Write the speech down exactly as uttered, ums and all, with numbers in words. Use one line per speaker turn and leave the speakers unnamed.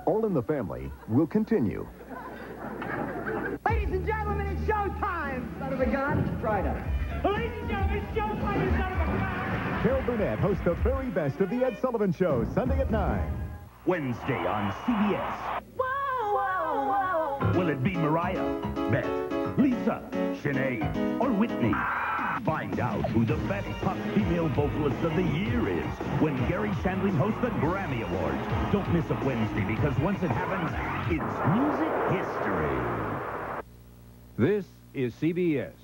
All in the Family will continue.
Ladies and gentlemen, it's showtime! Son of a gun. Try that. Ladies and gentlemen, it's showtime, you son of a gun!
Carol Burnett hosts the very best of the Ed Sullivan Show, Sunday at nine.
Wednesday on C B S.
Whoa, whoa, whoa!
Will it be Mariah, Beth, Lisa, Sinead, or Whitney? Find out who the best pop female vocalist of the year is when Gary Shandling hosts the Grammy Awards. Don't miss it Wednesday, because once it happens, it's music history.
This is C B S.